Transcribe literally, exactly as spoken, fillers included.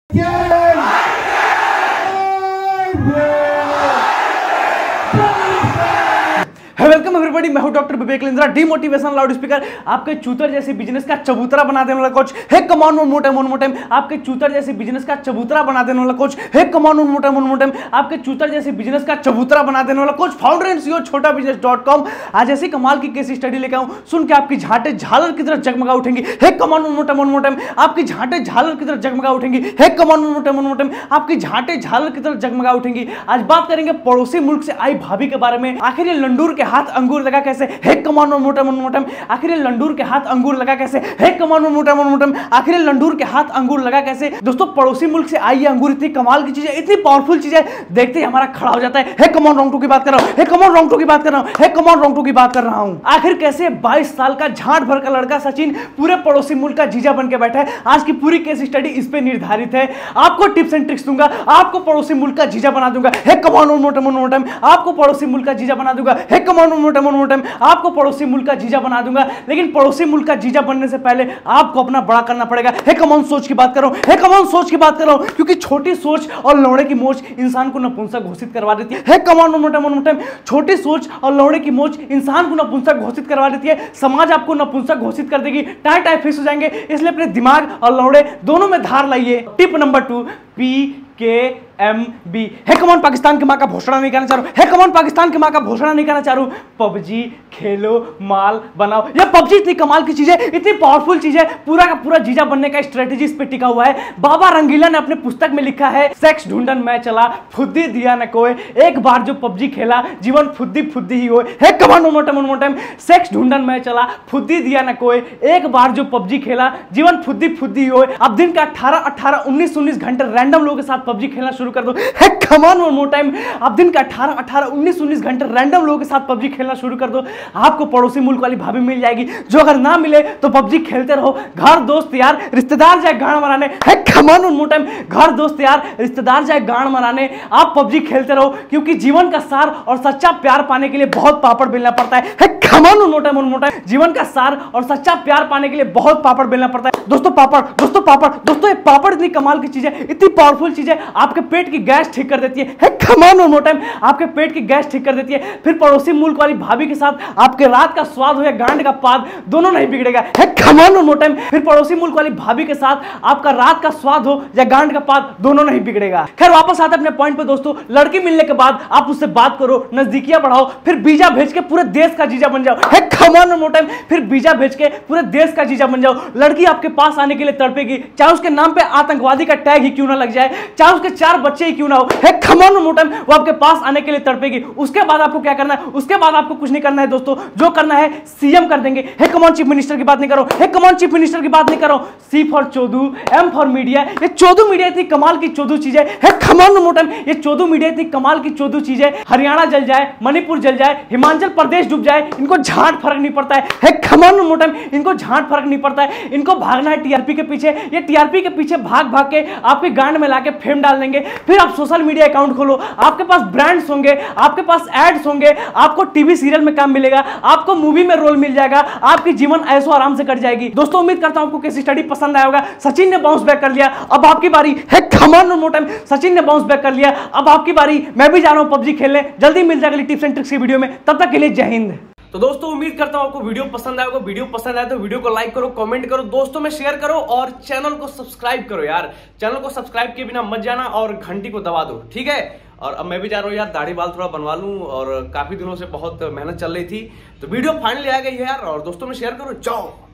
Welcome everybody, मैं हूं doctor Vivek Lindra, demotivation loud speaker. आपके चूतर जैसे बिजनेस का चबूतरा बना देने वाला coach. Hey come on one more time, one more time. आपके चूतर जैसे बिजनेस का चबूतरा बना देने वाला coach. Hey come on one more time, one more time. आपके चूतर जैसे बिजनेस का चबूतरा बना देने वाला कोच, फाउंडर एंड सीईओ छोटा बिजनेस डॉट कॉम। आज ऐसी कमाल की केस स्टडी लेकर आऊं, सुन के आपकी झांटे झालर की तरह जगमगा उठेंगी। Hey come on one more time, one more time. आपकी झांटे झालर की तरह जगमगा उठेंगी। Hey come on one more time, one more time. आपकी झांटे झालर की तरह जगमगा उठेंगी। आज बात करेंगे पड़ोसी मुल्क से आई भाभी के बारे में। आखिर ये लंडूर के हाथ अंगूर लगा कैसे? Hey come on one more time, one more time. आखिर ये लंडूर के हाथ अंगूर लगा कैसे? Hey come on one more time, one more time. आखिर ये लंडूर के हाथ अंगूर लगा कैसे? दोस्तों, पड़ोसी मुल्क से आई ये अंगूर इतनी कमाल की चीज है, इतनी पावरफुल चीज है, देखते ही हमारा खड़ा हो जाता है। Hey come on wrong two की बात कर रहा हूं। Hey come on wrong two की बात कर रहा हूं। Hey come on wrong two की बात कर रहा हूं। आखिर कैसे बाईस साल का झांट भर का लड़का सचिन पूरे पड़ोसी मुल्क का जीजा बन के बैठा है? आज की पूरी केस स्टडी इस पे निर्धारित है। आपको टिप्स एंड ट्रिक्स दूंगा, आपको पड़ोसी मुल्क का जीजा बना दूंगा। Hey come on one more time, one more time. आपको पड़ोसी मुल्क का जीजा बना दूंगा। Hey come on one more time, one more time. आपको पड़ोसी मुल्क का जीजा बना दूंगा। लेकिन पड़ोसी मुल्क का जीजा बनने से पहले आपको अपना बड़ा करना पड़ेगा। हे कम ऑन सोच की बात कर रहा हूं। हे कम ऑन सोच की बात कर रहा हूं, क्योंकि छोटी सोच और लौड़े की मोच इंसान को नपुंसक घोषित करवा देती है। Hey come on one more time, one more time. छोटी सोच और लौड़े की मोच इंसान को नपुंसक घोषित करवा देती है। समाज आपको नपुंसक घोषित कर देगी, टाई टाई फिक्स हो जाएंगे। इसलिए अपने दिमाग और लौड़े दोनों में धार लाइए। Tip number two, P K M B. Hey come on Pakistan की मां का घोषणा नहीं करना चाह रहा हूं। हे कमान पाकिस्तान की मां का घोषणा नहीं करना चाह रहा हूं। पबजी खेलो, माल बनाओ। ये पबजी इतनी कमाल की चीज है, इतनी पावरफुल चीज है, पूरा का पूरा जीजा बनने का स्ट्रेटेजी इस पे टिका हुआ है। बाबा रंगीला ने अपने पुस्तक में लिखा है, सेक्स ढूंढन मैं चला, फुद्दी दिया न कोई, एक बार जो पबजी खेला जीवन फुद्दी फुद्दी ही हो। Hey come on one more time, one more time. Sex ढूंढन मैं चला, फुद्दी दिया न कोई, एक बार जो पबजी खेला जीवन फुद्दी फुद्दी ही हो। अब दिन का अठारह अठारह उन्नीस उन्नीस घंटे रैंडम लोगों के साथ पबजी खेलना शुरू कर दो। Hey come on one more time. अब दिन का अठारह अठारह उन्नीस उन्नीस घंटे रैंडम लोगों के साथ पबजी खेलना शुरू कर दो। आपको पड़ोसी मुल्क वाली भाभी मिल जाएगी, जो अगर ना मिले तो पबजी खेलते रहो। घर दोस्त यार रिश्तेदार जाए गांड मराने। Hey come on one more time. घर दोस्त यार रिश्तेदार जाए गांड मराने, आप पबजी खेलते रहो, क्योंकि जीवन का सार और सच्चा प्यार पाने के लिए बहुत पापड़ बेलना पड़ता है। Hey come on one more time, one more time. जीवन का सार और सच्चा प्यार पाने के लिए बहुत पापड़ बेलना पड़ता है। दोस्तों पापड़, दोस्तों पापड़, दोस्तों ये पापड़ इतनी कमाल की चीज है, इतनी पावरफुल चीज है, आपके पेट की गैस ठीक कर देती है। Hey come on one more time. आपके पेट की गैस ठीक कर देती है। फिर पड़ोसी मुल्क वाली भाभी के साथ आपके रात का स्वाद हो या गांड का पाद, दोनों नहीं बिगड़ेगा। Hey come on one more time. फिर पड़ोसी मुल्क वाली भाभी के साथ आपका रात का स्वाद हो या गांड का पाद, दोनों नहीं बिगड़ेगा। खैर वापस आते अपने पॉइंट पे दोस्तों, लड़की मिलने के बाद आप उससे बात करो, नजदीकियां बढ़ाओ, फिर वीजा भेज के पूरे देश का जीजा बन जाओ। Hey come on one more time. फिर वीजा भेज के पूरे देश का जीजा बन जाओ। लड़की आपके पास आने के लिए तड़पेगी, चाहे उसके नाम पे आतंकवादी का टैग ही क्यों ना लग जाए, चाहे उसके चार बच्चे ही क्यों ना हो। Hey come on one more time. वो आपके पास आने के लिए तड़पेगी। उसके बाद आपको क्या करना है? उसके बाद आपको कुछ नहीं करना है दोस्तों, जो करना है सीएम कर देंगे। Hey come on chief minister की बात नहीं करो। Hey come on chief minister की बात नहीं करो। सी फॉर चोदू, एम फॉर मीडिया। ये चोदू मीडिया इतनी कमाल की चोदू चीज है। Hey come on one more time. ये चोदू मीडिया इतनी कमाल की चोदू चीज है, हरियाणा जल जाए, मणिपुर जल जाए, हिमाचल प्रदेश डूब जाए, इनको झांट फर्क नहीं पड़ता है। Hey come on one more time. इनको झांट फर्क नहीं पड़ता है। इनको भागना है टीआरपी के पीछे। ये टीआरपी के पीछे भाग भाग के आपके गांड में लाके फेम डाल देंगे। फिर आप सोशल मीडिया अकाउंट खोलो, आपके पास ब्रांड्स होंगे, आपके पास एड्स होंगे, आपको टीवी सीरियल में काम मिलेगा, आपको मूवी में रोल मिल जाएगा, आपकी जीवन ऐसो आराम से कट जाएगी। दोस्तों उम्मीद करता हूं आपको केस स्टडी पसंद आया होगा। सचिन ने बाउंस बैक कर लिया, अब आपकी बारी। Hey come on one more time. Sachin ने बाउंस बैक कर लिया, अब आपकी बारी। मैं भी जा रहा हूं पबजी खेलने। जल्दी मिल जाएगा टिप्स एंड ट्रिक्स की वीडियो में। तब तक के लिए जय हिंद। तो दोस्तों उम्मीद करता हूं आपको वीडियो पसंद आएगा। वीडियो पसंद आए तो वीडियो को लाइक करो, कमेंट करो, दोस्तों में शेयर करो और चैनल को सब्सक्राइब करो यार। चैनल को सब्सक्राइब किए बिना मत जाना और घंटी को दबा दो, ठीक है। और अब मैं भी जा रहा हूँ यार, दाढ़ी बाल थोड़ा बनवा लूं, और काफी दिनों से बहुत मेहनत चल रही थी, तो वीडियो फाइनली आ गई है यार। और दोस्तों में शेयर करो, जाओ।